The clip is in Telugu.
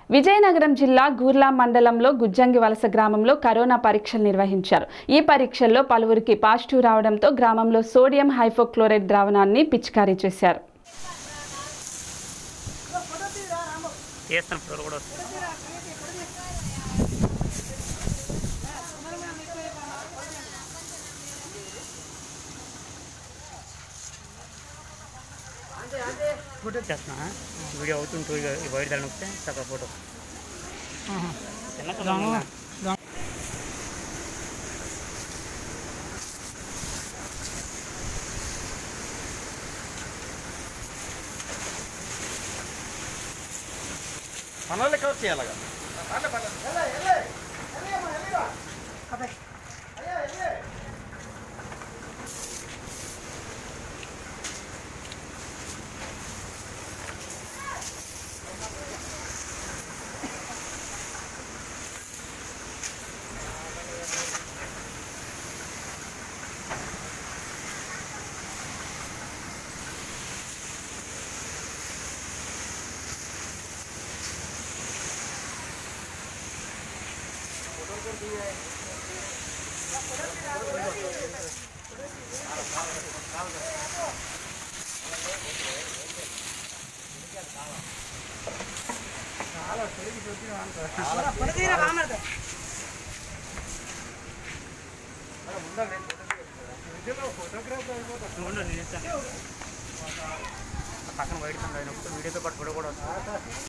విజయనగరం జిల్లా గూర్లా మండలంలో గుజ్జంగి వలస గ్రామంలో కరోనా పరీక్షలు నిర్వహించారు. ఈ పరీక్షల్లో పలువురికి పాజిటివ్ రావడంతో గ్రామంలో సోడియం హైపోక్లోరైడ్ ద్రావణాన్ని పిచికారీ చేశారు. फोटो చేస్తున్నా వీడియో అవుతుంటూ వైడ్ దాని నొక్కితే చక్కగా ఫోటో మనల్ని కవర్ చేయాలగా పక్కన వైడ్ వీడియోతో పాటు ఫోటో కూడా వస్తుంది.